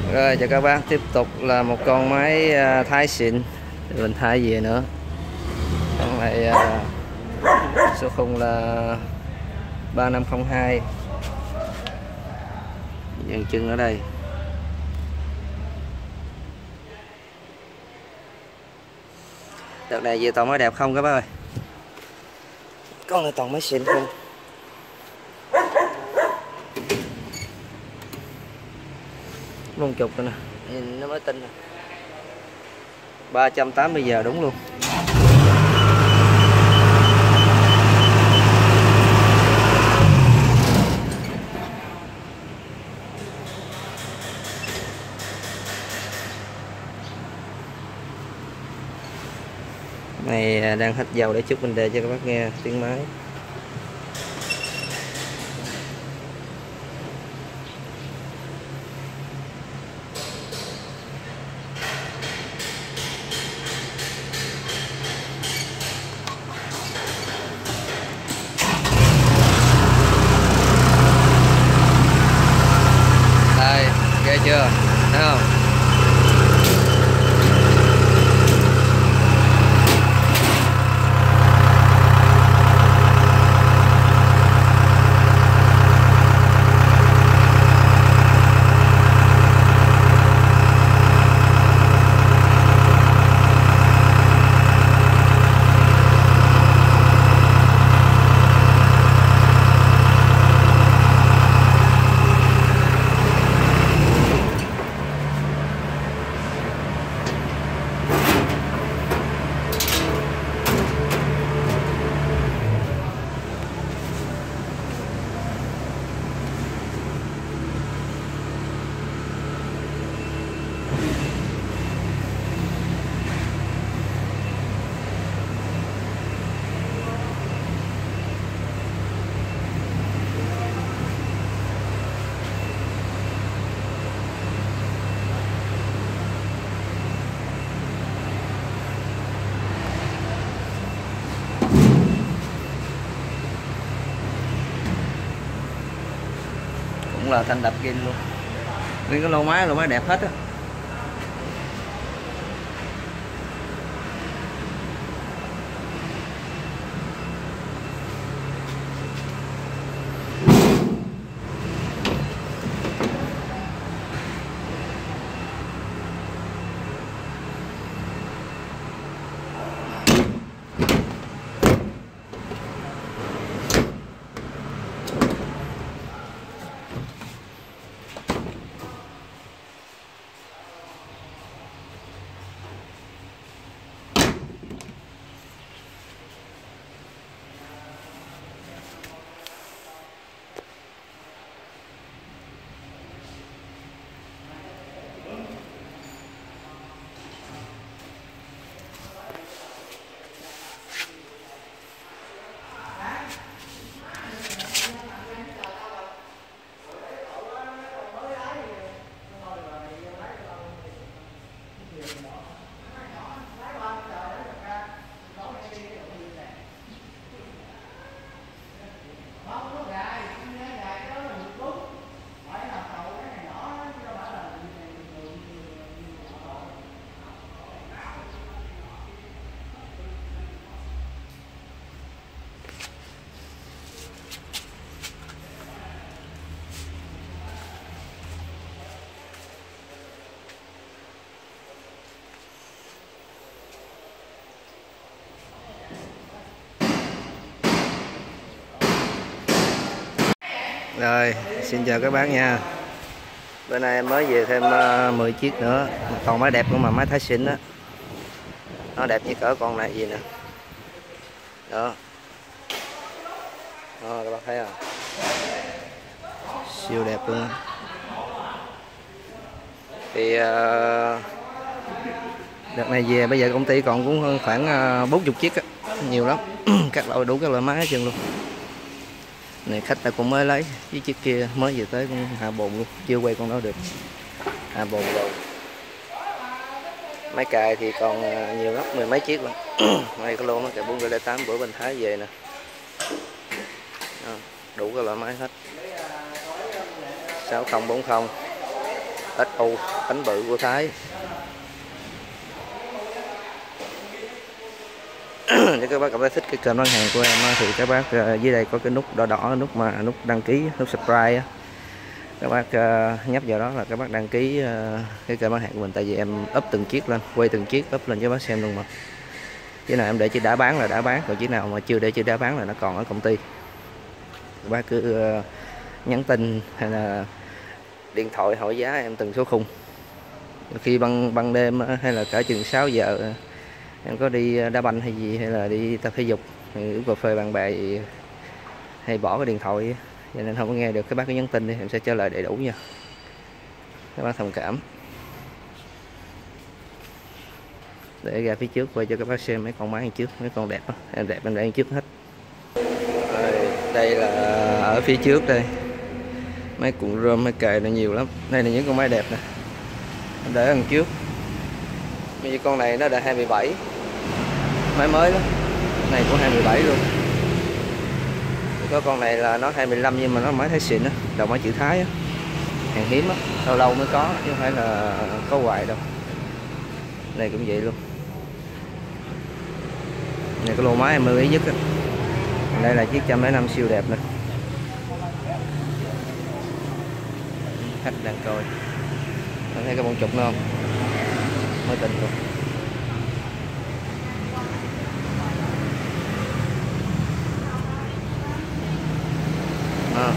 Rồi chào các bác, tiếp tục là một con máy thái xịn mình thái về nữa. Con này số khung là 3502, dàn chân ở đây. Đợt này về toàn máy đẹp không các bác ơi, con này toàn máy xịn không. Luôn chục rồi nè, nhìn nó mới tinh nè. 380 giờ đúng luôn. Này đang hết dầu để chút mình đề cho các bác nghe tiếng máy. Đây, ghê chưa? Thấy không? Cũng là thanh đập zin luôn. Nguyên cái lô máy đẹp hết á. Rồi, xin chào các bác nha. Bữa nay em mới về thêm 10 chiếc nữa. Còn máy đẹp của mà máy thái xịn đó. Nó đẹp như cỡ con này gì nè. Đó. Đó các bác thấy không? Siêu đẹp luôn. Thì đợt này về bây giờ công ty còn cũng khoảng 40 chiếc á. Nhiều lắm. Các loại đủ các loại máy hết trơn luôn. Này khách ta cũng mới lấy, với chiếc kia mới về tới cũng hạ bồn luôn, chưa quay con đó được. Hạ bồn rồi. Máy cài thì còn nhiều lắm, 10 mấy chiếc luôn. Đây cái lô máy cài 408 bữa bên Thái về nè. Đủ các loại máy hết. 6040 XU bánh bự của Thái. Nếu các bác cảm thấy thích cái kênh bán hàng của em thì các bác dưới đây có cái nút đỏ đỏ, nút đăng ký, nút subscribe á. Các bác nhấp vào đó là các bác đăng ký cái kênh bán hàng của mình, tại vì em up từng chiếc lên, quay từng chiếc up lên cho bác xem luôn mà. Chiếc nào em để chỉ đã bán là đã bán, còn chiếc nào mà chưa để chỉ đã bán là nó còn ở công ty. Các bác cứ nhắn tin hay là điện thoại hỏi giá em từng số khung. Khi ban đêm hay là cả chừng 6 giờ em có đi đá banh hay gì, hay là đi tập thể dục, uống cà phê bạn bè gì, hay bỏ cái điện thoại cho nên không có nghe được, các bác cứ nhắn tin đi em sẽ trả lời đầy đủ nha, các bác thông cảm. Để ra phía trước quay cho các bác xem mấy con máy đằng trước, mấy con đẹp đó. Em đẹp em để trước hết. Đây là ở phía trước đây, mấy cuộn rơm mấy kệ là nhiều lắm. Đây là những con máy đẹp nè, em để đằng trước. Như con này nó đã 27, máy mới đó, này của 27 luôn. Có con này là nó 25 nhưng mà nó máy Thái xịn á, đầu máy chữ Thái á, hàng hiếm á, lâu lâu mới có chứ không phải là có hoài đâu. Này cũng vậy luôn. Này cái lô máy em ưa ý nhất á. Đây là chiếc 105 siêu đẹp nè. Khách đang coi. Anh thấy cái bông trục nó không? Mới tình luôn. À.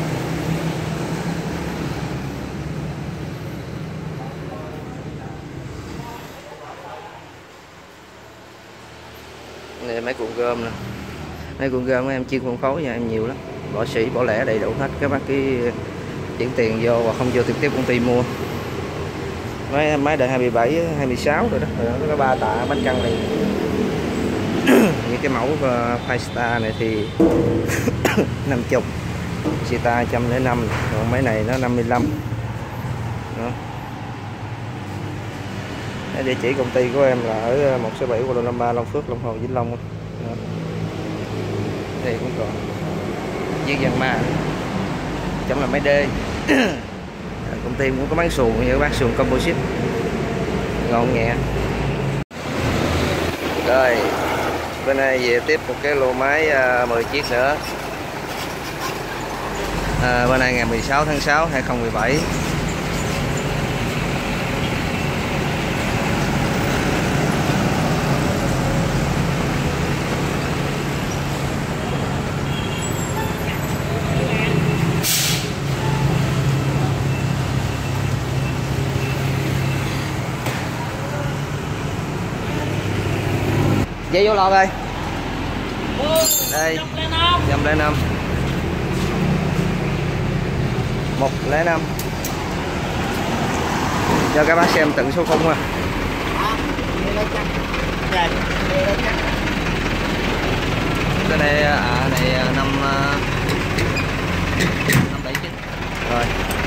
Này mấy cuộn gom nè, mấy cuộn gom em chuyên phân phối nha, em nhiều lắm, bỏ sỉ bỏ lẻ đầy đủ hết, các bác cứ chuyển tiền vô hoặc không vô trực tiếp công ty mua. Máy đời 27, 26 rồi đó, nó có 3 tạ bánh căn này. Những cái mẫu Firestar này thì 50, Sita 105, còn máy này nó 55 đó. Địa chỉ công ty của em là ở 167 Quốc lộ 53 Long Phước, Long Hồ, Vĩnh Long. Đó. Đây cũng còn chiếc Giang Ma, chẳng là máy D. Công ty cũng có bán xuồng như các bác, xuồng composite ngon nhẹ. Rồi bên này về tiếp một cái lô máy 10 chiếc nữa. Bên này ngày 16 tháng 6 2017. Dây vô lon ơi. Đây 105 105 cho các bác xem từng số khung ha. Cái này này 579 rồi.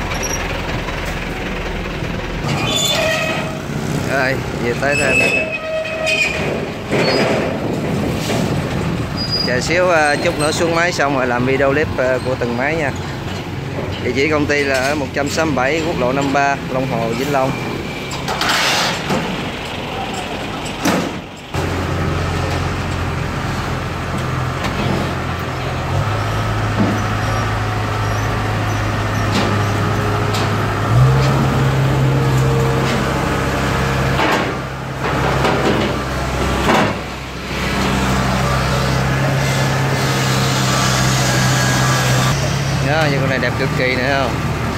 Rồi về tới thêm chờ xíu, chút nữa xuống máy xong rồi làm video clip của từng máy nha. Địa chỉ công ty là ở 167 Quốc lộ 53 Long Hồ, Vĩnh Long. Đó, như con này đẹp cực kỳ nữa không?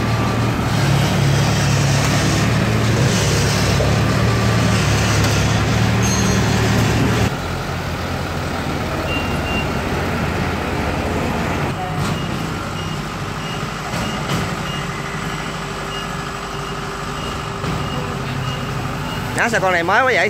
Đó, sao con này mới quá vậy?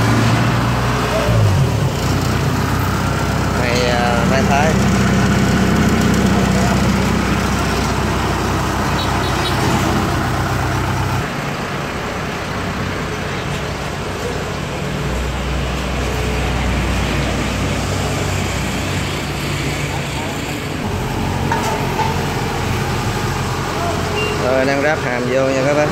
Thái. Rồi đang ráp hàm vô nha các bác.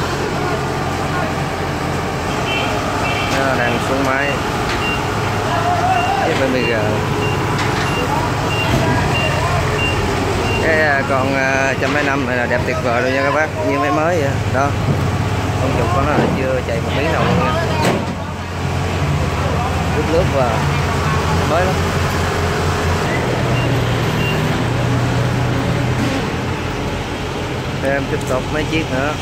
Nó đang xuống máy với BMG. Cái con 105 này là đẹp tuyệt vời luôn nha các bác, như máy mới vậy đó. Con trục của nó là chưa chạy một miếng nào luôn nha, lướt và mới lắm. Em tiếp tục mấy chiếc nữa.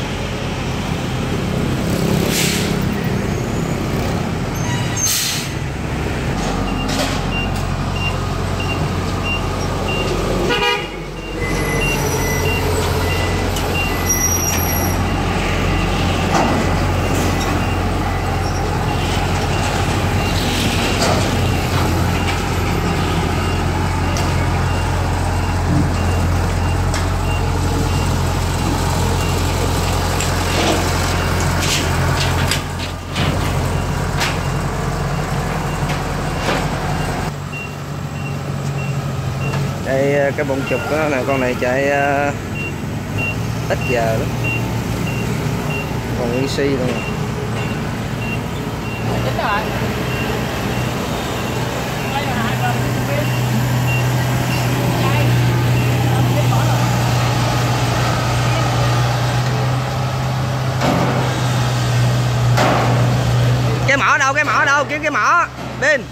Đây cái bông trục đó là con này chạy ít giờ lắm, còn easy luôn. Cái mỏ đâu, cái mỏ đâu, kiếm cái mỏ pin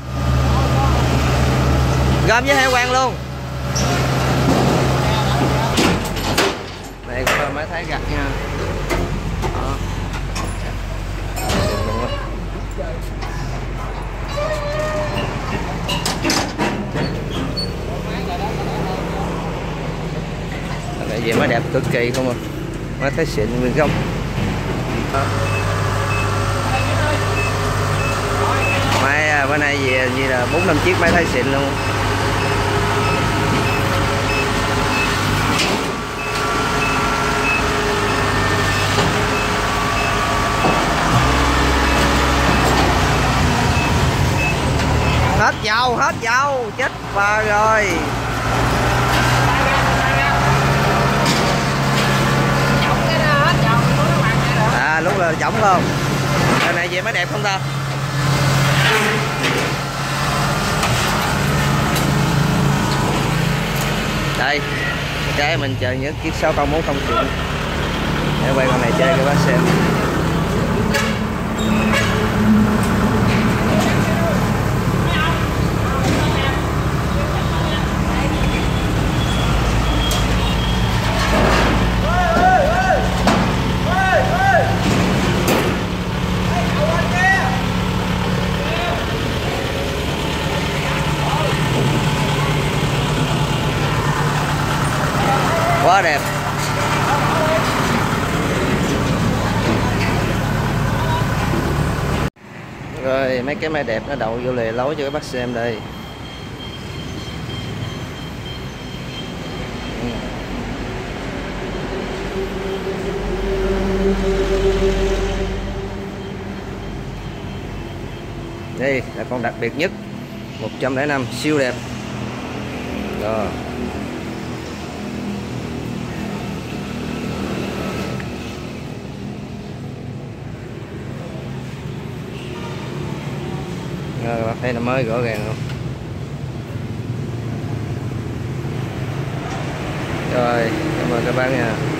gom với heo quang luôn. Đây có máy thái gặt nha. Đó. Đây về máy đẹp cực kỳ không à, máy thái xịn nguyên gốc. Máy bữa nay về như là 4-5 chiếc máy thái xịn luôn. Hết dầu chết bà rồi. À lúc là rỗng không? Giờ này về mới đẹp không ta? Đây cái mình chờ nhất chiếc 6040 triệu để quay con này chơi cho bác xem. Quá đẹp. Rồi mấy cái máy đẹp nó đậu vô lề lối cho các bác xem đây. Đây là con đặc biệt nhất 105 siêu đẹp. Rồi. Rồi, đây là mới rõ ràng luôn. Rồi, cảm ơn các bác nha.